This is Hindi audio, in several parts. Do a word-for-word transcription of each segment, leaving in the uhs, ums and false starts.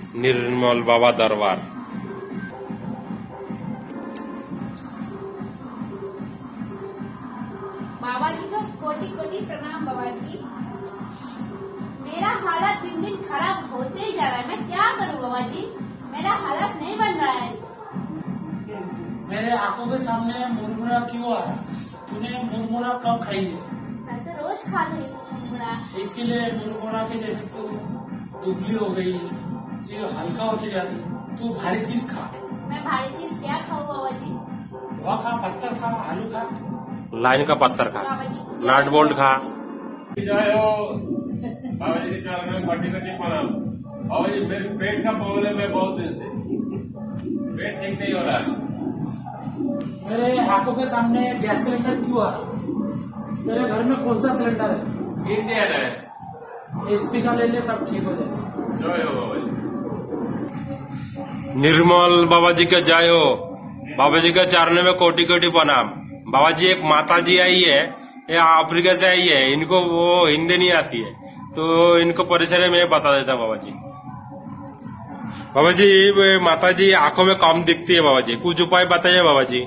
निर्मल बाबा दरबार। बाबा जी को कोटि कोटि प्रणाम। बाबा जी, मेरा हालत दिन दिन खराब होते ही जा रहा है, मैं क्या करूं बाबा जी? मेरा हालत नहीं बन रहा है। मेरे आंखों के सामने मुरमुरा क्यों आ रहा? तूने मुरमुरा कब खाई है? मैं तो रोज खा रही हूँ मुरमुरा। इसके लिए मुरमुरा के जैसे तू दुबली हो गई, तू हल्का होती जाती। तू भारी चीज खा। मैं भारी चीज क्या खाऊं बाबा जी? वह खा, पत्थर खा, आलू खा, लाइन का पत्थर खा, बाबा जी नाट बोल्ट खा। जय हो बाबा जी के चरण में कटी कटी प्रणाम। बाबा जी, मेरे पेट का प्रॉब्लम है बहुत दिन से, पेट ठीक नहीं हो रहा है। मेरे आंखों के सामने गैस सिलेंडर क्यों आ रहा? तेरे घर में कौन सा सिलेंडर है? इंडियन है। एचपी का ले ले, सब ठीक हो जाए। जय हो बाबा जी। निर्मल बाबा जी का जय हो। बाबा जी के चरण में कोटि कोटि प्रणाम। बाबा जी, एक माता जी आई है, ये अफ्रीका से आई है, इनको वो हिंदी नहीं आती है, तो इनको परेशानी मैं बता देता हूँ बाबा जी। बाबा जी, माता जी आंखों में कम दिखती है बाबा जी, कुछ उपाय बताइए बाबा जी।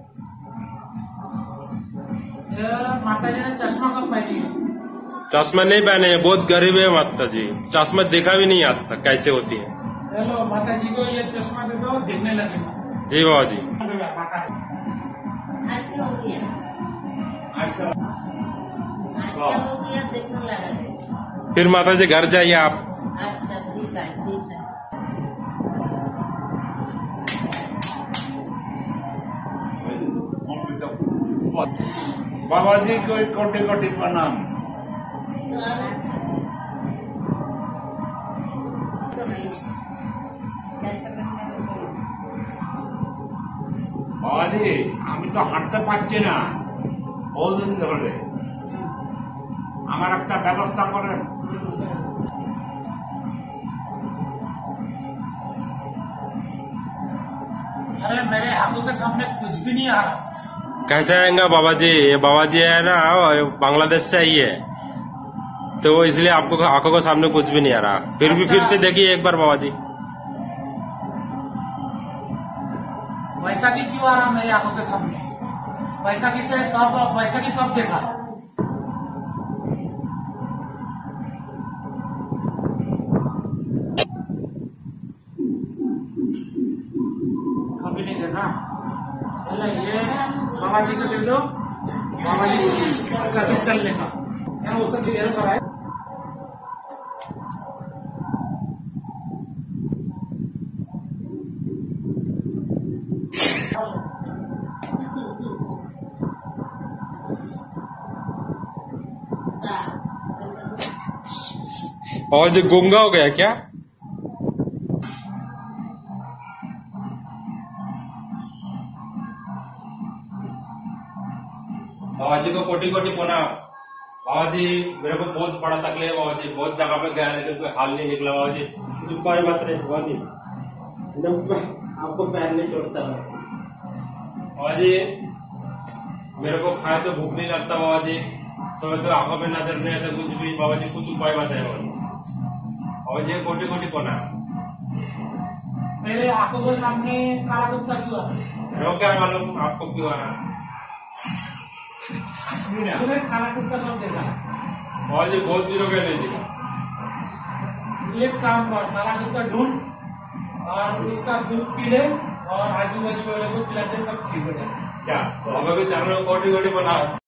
माता जी ने चश्मा कब पहनी है? चश्मा नहीं पहने हैं, बहुत गरीब है माता जी, चश्मा देखा भी नहीं आज तक कैसे होती है। हेलो, माता जी को ये चश्मा दे दो, दिखने लगेगा। जी बाबा जी। अच्छा हो गया, अच्छा हो गया, देखने लगा। फिर माता जी घर जाइए आप। अच्छा ठीक है, ठीक है। बाबा जी को कोटि कोटि प्रणाम। বাবা জি, আমি তো হাঁটতে পারছি না বহুদিন ধরে, আমার একটা ব্যবস্থা করেন। अरे मेरे आंखों के सामने कुछ भी नहीं आ रहा। कैसे आएगा बाबा जी? ये बाबा जी है ना, बांग्लादेश से आई है, तो इसलिए आपको आंखों के सामने कुछ भी नहीं आ रहा। फिर भी फिर से देखिए एक बार बाबा जी। वैसाखी क्यों आ रहा मेरी आंखों के सामने? वैसाखी से कब वैसाखी कब देखा? कभी नहीं देखा। चलो ये बाबा जी को दे दो, बाबा जी कभी चलने का यार वो सब क्लियर कराए। और जो गूंगा हो गया क्या? बाबा जी को कोटि कोटि प्रणाम। बाबा जी, मेरे को बहुत बड़ा तकलीफ है बाबा जी, बहुत जगह पे गया लेकिन कोई हाल नहीं निकला बाबा जी। कुछ उपाय बात रहे बाबा जी, आपको पैर नहीं छोड़ता है बाबा जी, मेरे को खाए तो भूख नहीं लगता बाबा जी, सोए तो आंखों में नजर नहीं आता कुछ भी। बाबा जी कुछ उपाय बताए बाबा जी। बाबा जी कोटि कोटि प्रणाम। मेरे आंखों के सामने काला कुत्ता क्यों आ रहा? मेरे क्या मालूम आपको क्यों आ रहा? तूने काला कुत्ता कब देखा? बाबा जी बहुत दिनों के नहीं देखा। एक काम कर, काला कुत्ता ढूंढ और उसका दूध पी ले और आजू बाजू वाले को पिलाते, सब ठीक हो जाए। क्या? बाबा के चरणों में कोटि कोटि प्रणाम।